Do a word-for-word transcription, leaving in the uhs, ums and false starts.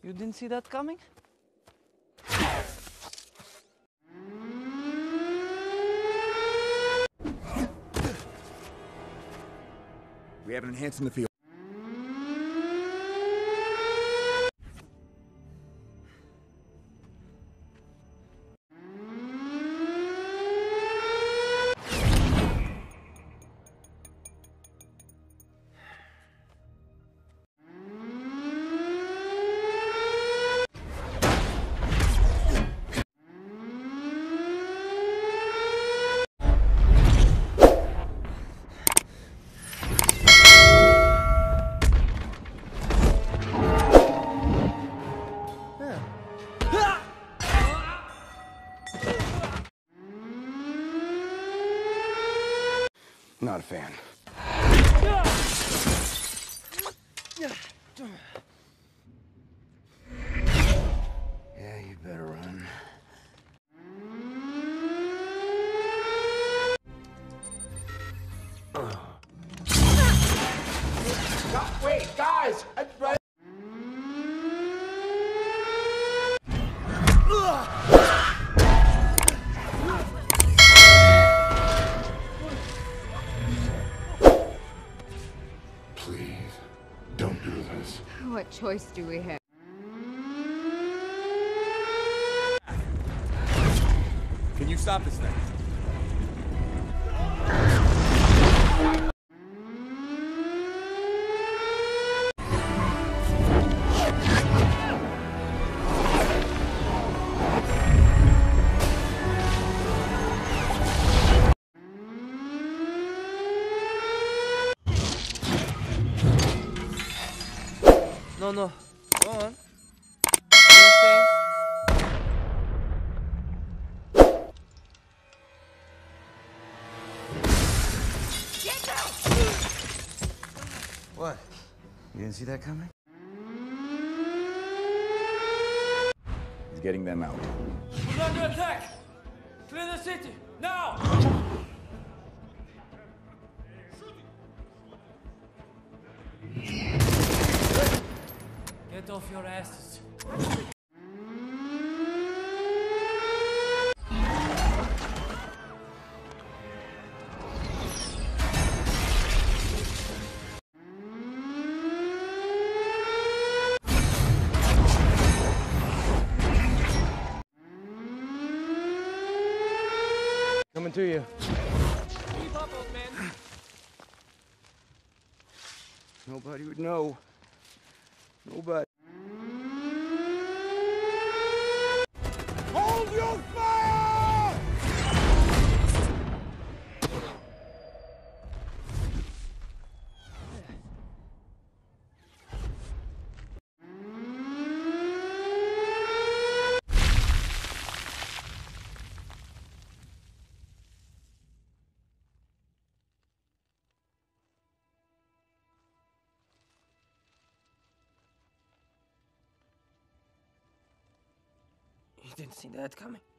You didn't see that coming? We have an enhance in the field. Not a fan. Yeah, you better run. Wait, guys! I, I... Please, don't do this. What choice do we have? Can you stop this thing? No, no. Go on. What are you saying? What? You didn't see that coming? He's getting them out. We're under attack! Clear the city! Now! Get off your asses. Coming to you. Keep up, old man. Nobody would know. Nobody. Hold your fire! You didn't see that coming?